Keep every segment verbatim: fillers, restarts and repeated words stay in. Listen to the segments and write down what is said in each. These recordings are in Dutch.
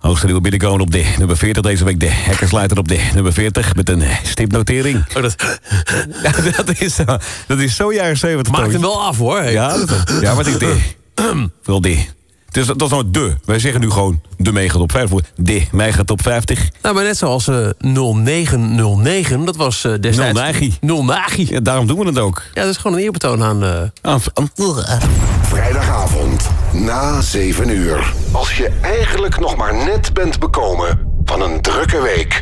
Hoogste nieuwe binnenkomen op de nummer veertig deze week. De hekkersluiter op de nummer veertig met een stipnotering. Oh, dat... Ja, dat, is, dat is zo jaren zeventig. Maakt hem wel af, hoor. Hey. Ja, dat, ja, maar ik de. Vooral de. Het is, dat is nou de. Wij zeggen nu gewoon de mega top vijftig. De mega top vijftig. Nou, maar net zoals uh, nul negen nul negen, dat was uh, destijds... Nul Nagi. Nul Nagi. Ja, daarom doen we het ook. Ja, dat is gewoon een eerbetoon aan... Uh... aan, aan... Vrijdagavond, na zeven uur. Als je eigenlijk nog maar net bent bekomen van een drukke week.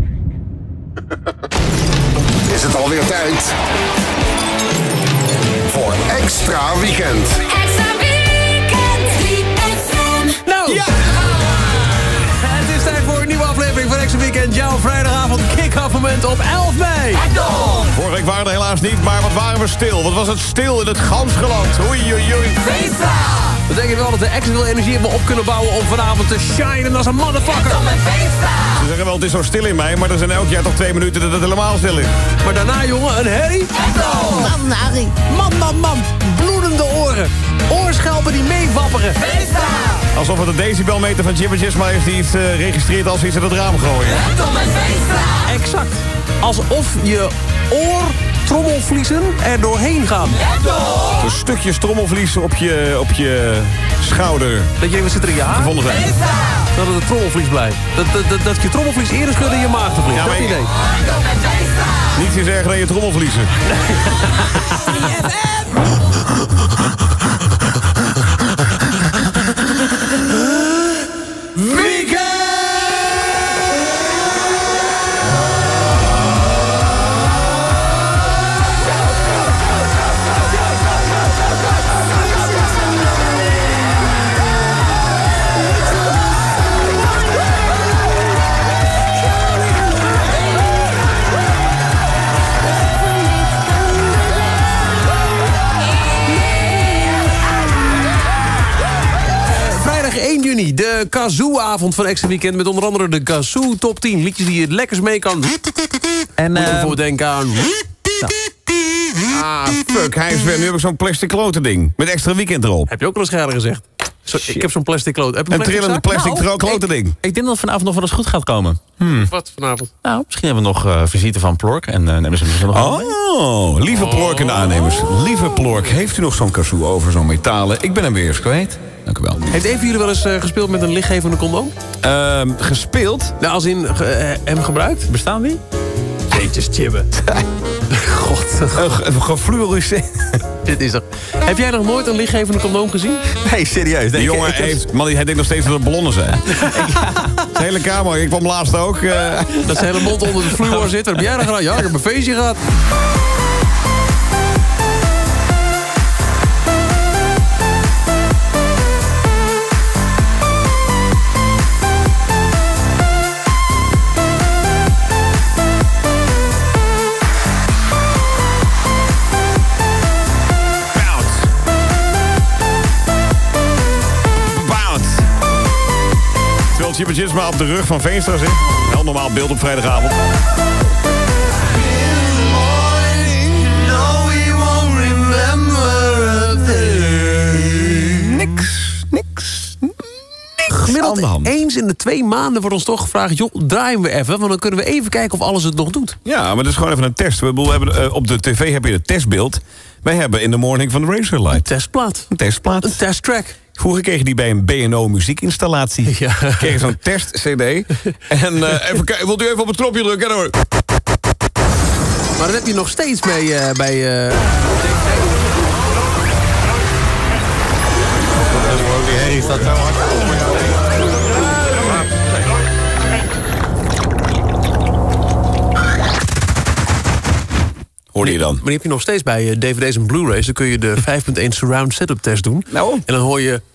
Is het alweer tijd voor Extra Weekend. Extra Weekend, drie F M. Nou! Ja! Het is tijd voor een nieuwe aflevering van Extra Weekend. Jouw vrijdagavond kick-off moment op elf mei. Vorige week waren we er helaas niet, maar wat waren we stil. Wat was het stil in het Gansgeland. Oei, oei, oei. Feestdag! Dat betekent wel dat we extra veel energie hebben op kunnen bouwen om vanavond te shinen als een motherfucker. Ze zeggen wel, het is zo stil in mij, maar er zijn elk jaar toch twee minuten dat het helemaal stil is. Maar daarna, jongen, een herrie. Man, Harry. Man, man, man. Bloedende oren. Oorschelpen die meewapperen. Alsof het een decibelmeter van Jibber Jisma is die iets uh, registreert als iets in het raam gooien. Exact. Alsof je oortrommelvliezen er doorheen gaan. Een stukje trommelvlies op je, op je schouder. Dat je denkt, wat zit er in je haar? Gevonden zijn. Dat het een trommelvlies blijft. Dat, dat, dat, dat je trommelvlies eerder schudt dan je maagdenvlies. Ja, dat maar- idee. Niets is erger dan je trommelvliezen. één juni, de Kazoo-avond van Extra Weekend... met onder andere de Kazoo Top tien. Liedjes die je het lekkers mee kan. En moet je ervoor denken aan... Ah, fuck, hij is weer. Nu heb ik zo'n plastic kloten ding. Met Extra Weekend erop. Heb je ook wel eens geiler gezegd? Zo, ik heb zo'n plastic kloot. Heb je Een trillende plastic Nou, kloten ding. Ik denk dat het vanavond nog wel eens goed gaat komen. Wat vanavond? Nou, misschien hebben we nog uh, visite van Plork. En uh, nemen ze misschien nog wel mee. Oh, lieve Plork en de aannemers. Lieve Plork, heeft u nog zo'n kazoo over, zo'n metalen? Ik ben hem weer eens kwijt. Dank u wel. Heeft een van jullie wel eens uh, gespeeld met een lichtgevende condoom? Ehm, gespeeld? Nou, als in ge, uh, hem gebruikt? Bestaan die? Jeetjes, chibben. God. Een gefluoriseerd. Dit is toch... Heb jij nog nooit een lichtgevende condoom gezien? Nee, serieus. Die jongen heeft... Man, hij denkt nog steeds dat het ballonnen zijn. De hele kamer. Ik kwam laatst ook. Uh... Dat zijn hele mond onder de fluor zit. Wat heb jij dan gedaan? Ja, ik heb een feestje gehad. Jibber Jisma op de rug van Veenstra zit. Wel normaal beeld op vrijdagavond. Niks, niks, niks Gemiddeld aan de hand. eens in de twee maanden wordt ons toch gevraagd... joh, draaien we even, want dan kunnen we even kijken of alles het nog doet. Ja, maar dat is gewoon even een test. We bedoel, we hebben, uh, op de tv heb je het testbeeld. Wij hebben in the morning van de Razorlight. Een testplaat. Een testplaat. Een testtrack. Vroeger kreeg je die bij een B en O muziekinstallatie. Ja. Kreeg je zo'n test-cd. En uh, even kijken, wilt u even op het knopje drukken? Ja, hoor. Maar dat heb je nog steeds mee uh, bij... Uh... Die herrie staat zo hard. Hoorde je dan? Maar die heb je nog steeds bij uh, D V D's en Blu-rays. Dan kun je de vijf punt één surround setup test doen. Nou. En dan hoor je...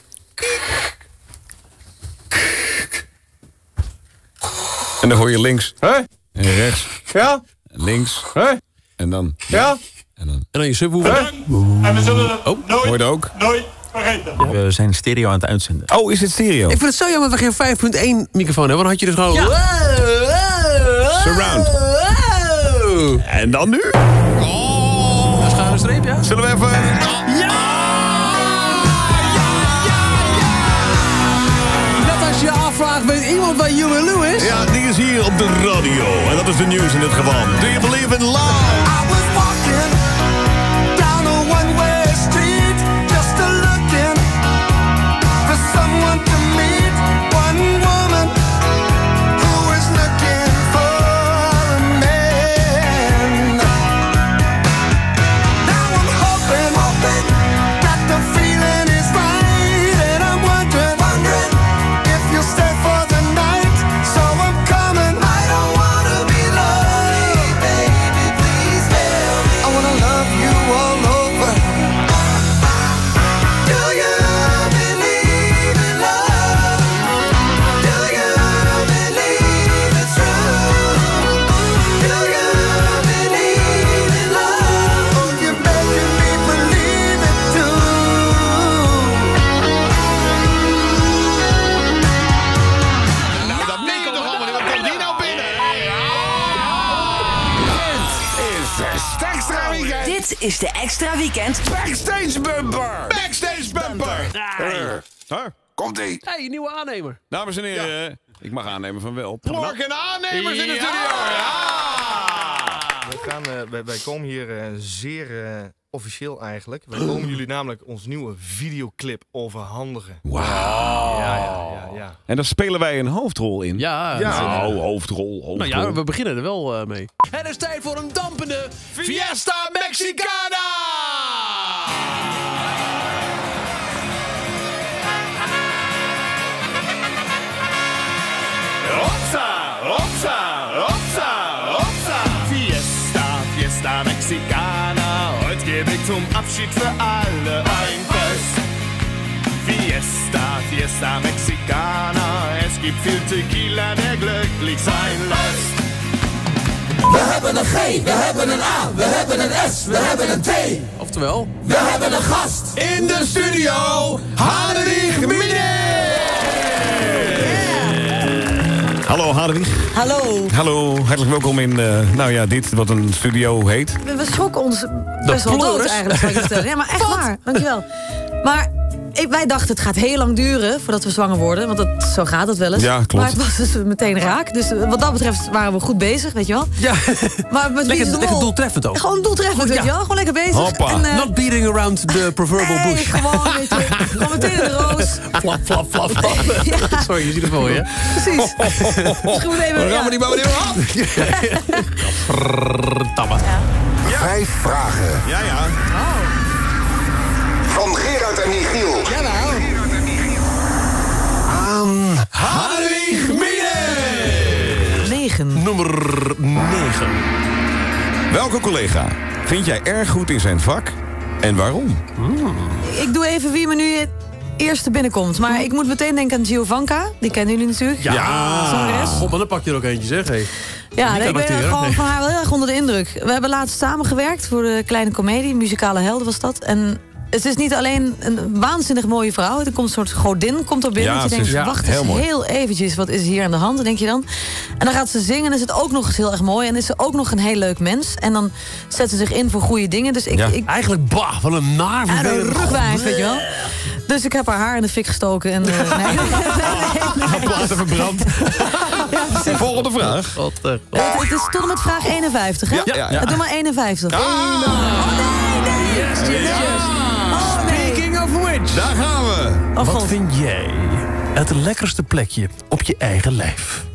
En dan hoor je links. Hé? En rechts. Ja? En links. Hé? En dan... Ja? En dan... En dan je subwoofer. En we zullen het Oh, nooit, hoor je dat ook? nooit vergeten. We zijn stereo aan het uitzenden. Oh, is het stereo? Ik vind het zo jammer dat we geen vijf punt één microfoon hebben. Want dan had je dus gewoon... Surround. En dan nu? Een schuine streep, ja? Zullen we even... Net als je afvraagt vraag, weet iemand waar Huey Lewis? Ja, die is hier op de radio. En dat is de nieuws in dit geval. Do you believe in love? I was walking down a one-way street, just a looking for someone to meet. One woman who was looking for a man. Now I'm hoping, hoping that the feeling is right, and I'm wondering, wondering if you'll stay for the night. So I'm coming. I don't wanna be lonely, baby, please tell me. I wanna love you all over. Do you believe in love? Do you believe it's true? Do you believe in love? Oh, you're making me believe it too. Nou, dat meen je toch allemaal niet? Wat komt hier nou binnen? Dit is de extra weekend. Dit is de extra weekend. Backstage bumper. Backstage bumper. Huh? Komt-ie. Hé, hey, nieuwe aannemer. Dames en heren, ik mag aannemen van wel. Plork en aannemers in de Ja. studio. Ja. We gaan, eh, wij, wij komen hier eh, zeer eh, officieel eigenlijk. Wij komen jullie namelijk ons nieuwe videoclip overhandigen. Wauw. Ja, ja, ja, ja. En daar spelen wij een hoofdrol in. Ja, Ja. Nou, hoofdrol, hoofdrol. nou ja, we beginnen er wel uh, mee. Het is tijd voor een dampende Fiesta Mexicana! Hopsa, hopsa, hopsa, hopsa. Fiesta, Fiesta Mexicana. Heute gebe ich zum Abschied für alle ein Fest. Fiesta, Fiesta Mexicana. Es gibt viel Tequila, der glücklich sein lässt. We hebben een G, we hebben een A, we hebben een S, we hebben een T. Oftewel, We hebben een gast. In de studio, Hadewig Mine! Hallo Hadewig. Hallo. Hallo, hartelijk welkom in, uh, nou ja, dit wat een studio heet. We, we schrokken ons best wel dood Pleuris. eigenlijk, zou ik je vertellen. Ja, maar echt waar. Dankjewel. Maar ik, wij dachten het gaat heel lang duren voordat we zwanger worden. Want dat, zo gaat het wel eens. Ja, klopt. Maar het was dus meteen raak. Dus wat dat betreft waren we goed bezig, weet je wel. ja, Maar met Wie is lekker, de lekker Mol? doeltreffend ook. Gewoon doeltreffend, weet je wel. Gewoon lekker bezig. Hoppa. En, eh, Not beating around the proverbial nee, bush. gewoon, weet je. Gewoon meteen in de roos. Flap, flap, flap, flap. Ja. Sorry, je ziet het voor je. Precies. Misschien moet even... Dan gaan ja. we die bouwen af. Tamme. Vijf vragen. Ja, ja. Van Gerard en Michiel. Jawel. Aan Hadewig Mine! Negen. Nummer negen. Welke collega vind jij erg goed in zijn vak en waarom? Ik doe even wie me nu het eerste binnenkomt. Maar ik moet meteen denken aan Giovanka. Die kennen jullie natuurlijk. Ja. Zangeres. God, maar dan pak je er ook eentje, zeg. Hey. Ja, Niet nee, ik ben acteren, gewoon nee. van haar wel heel erg onder de indruk. We hebben laatst samengewerkt voor de Kleine Comedie. Muzikale Helden was dat. En het is niet alleen een waanzinnig mooie vrouw. Er komt een soort godin komt er binnen. Ja, dat je ze denkt, is- ja, wacht heel eens mooi. heel eventjes. Wat is hier aan de hand, denk je dan? En dan gaat ze zingen en is het ook nog eens heel erg mooi. En is ze ook nog een heel leuk mens. En dan zet ze zich in voor goede dingen. Dus ik... Ja. ik Eigenlijk, bah, wat een naar ja, de vervelend. rugwijs, weet je wel. Dus ik heb haar haar in de fik gestoken. En, uh, nee, nee, nee, nee. Platen verbrand. Volgende vraag. God, eh, Het, het is tot en met vraag eenenvijftig, hè? Ja, ja, ja. Doe maar eenenvijftig. Ah, yes, yes, yes. Oh, nee. Speaking of which. daar gaan we. Oh, Wat God. vind jij het lekkerste plekje op je eigen lijf?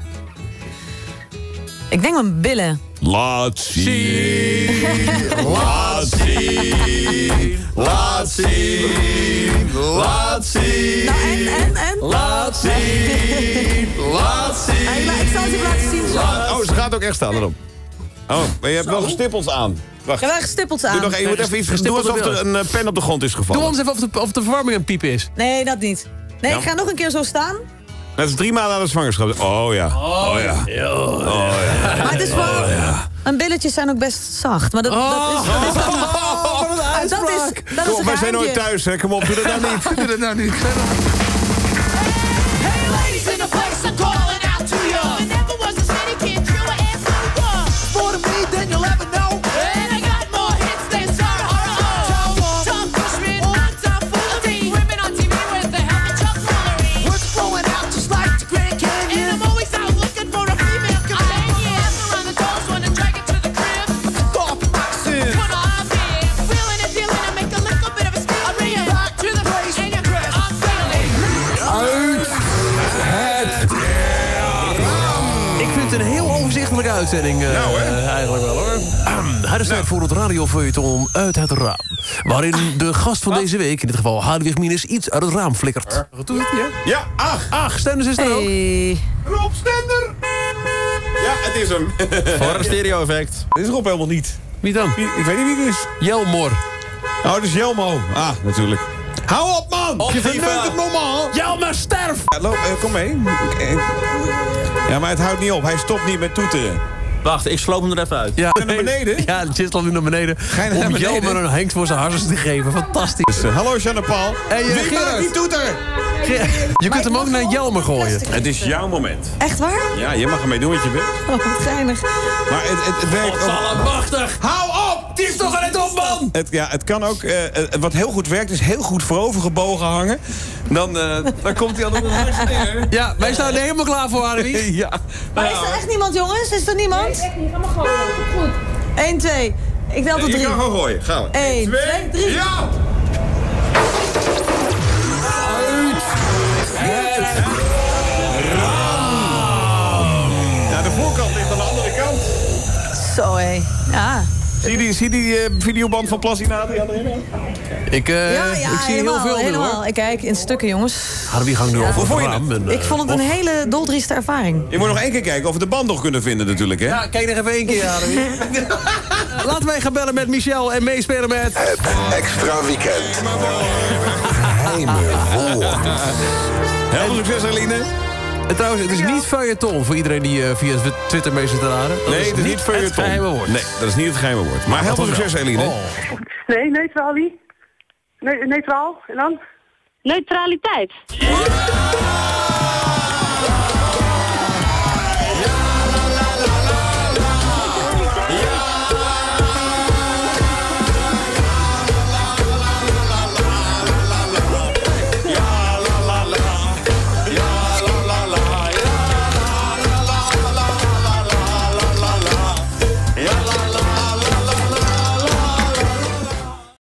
Ik denk mijn billen. Laat zien. Laat zien. Laat zien. Laat zien. Nou, en, en, en? Laat zien. Laat zien. Ja, ik, la- ik zal het even laten zien. Zo. Laat- Oh, ze gaat ook echt staan erop. Oh, maar je hebt wel gestippels aan. Wacht. Ja, wij gestippeld aan. Doe nog één, je moet even iets doen Gestippelde alsof er billen. een eh, pen op de grond is Doe gevallen. ons even of de, of de verwarming een piep is. Nee, dat niet. Nee, Ja. ik ga nog een keer zo staan. Dat is drie maanden aan de zwangerschap. Oh ja. Oh ja. Maar het is wel... Mijn billetjes zijn ook best zacht. Maar dat, dat is... Dat is, dan- Ah, dat is, dat is Kom, een wij zijn nooit geheimtje. thuis, hè. Kom op, doe dat nou niet. Doe dat nou niet. Hey ladies in the place, I'm calling out to you. There never was a city kid, true and so was. More to me than you'll ever know. And I got more hits than Sarah Horror. Tom Cushman, non-stop foolery. Women on T V with the helmet Chuck Foolery. Words flowing out just like the overzichtelijke uitzending. Uh, Nou, hè? Eigenlijk wel, hoor. Het is tijd voor het radiofeuilleton Uit het Raam. Waarin de gast van deze week, in dit geval Hadewig Minus, iets uit het raam flikkert. Wat doet het, ja? Ja, ach. Ach, Stenders is er ook. Hey. Rob Stender. Ja, het is hem. Voor een stereo-effect. Dit is Rob helemaal niet. Wie dan? Wie- Ik weet niet wie het is. Jelmor. Oh, het is Jelmo. Ah, natuurlijk. Hou op, man! Je verneukt het normaal. Jelmer, sterf! Ja, loop, eh, kom mee. Eh, Ja, maar het houdt niet op. Hij stopt niet met toeteren. Wacht, ik sloop hem er even uit. Ja, Naar beneden? Ja, het zit al nu naar beneden. Ga je naar Om beneden? Jelmer een Henk voor zijn hartjes te geven. Fantastisch. Dus, uh, hallo, Jeanne Paul. Hey, uh, Wie Gerard. maakt die toeter? Je kunt hem ook naar Jelmer gooien. Het is jouw moment. Echt waar? Ja, je mag ermee doen wat je wilt. Oh, wat geinig. Maar het, het, het werkt ook... Allemachtig! Hou op! Het is toch net op, man! Het, ja, het kan ook... eh, eh, wat heel goed werkt, is heel goed voorovergebogen hangen. Dan, eh, dan komt hij al op het hardst neer. Ja, wij staan er helemaal klaar voor, Harry. Ja. Maar is er echt niemand, jongens? Is er niemand? Nee, echt niet. Ga maar gooien. Goed. Eén, twee. Ik tel tot Je drie. kan gewoon gooien. Gaan we. Eén, twee, drie. Ja! Ja, de voorkant ligt aan de andere kant. Zo, hé. Ja. Zie je die, zie je die eh, videoband van Plassinati aan de erin? Ik, uh, Ja, ja, ik zie helemaal, heel veel nu, helemaal. hoor. Ik kijk in stukken, jongens. Harry gang nu Ja. over Hoe het vond je raam. En, uh, Ik vond het een hele doldrieste ervaring. Je moet nog één keer kijken of we de band nog kunnen vinden natuurlijk, hè? Ja, kijk nog even één keer, Harry. Laten wij gaan bellen met Michel en meespelen met... Het extra weekend. Geheimen voor. Heel veel succes, Eline. En trouwens, het is niet feuilleton voor iedereen die uh, via Twitter mee zit te raden. Dat Nee, het is niet het feuilleton. geheime woord. Nee, dat is niet het geheime woord. Maar heel veel Wat dan succes, wel? Eline. Oh. Nee, neutralie. Ne neutraal. En dan? Neutraliteit. Ja!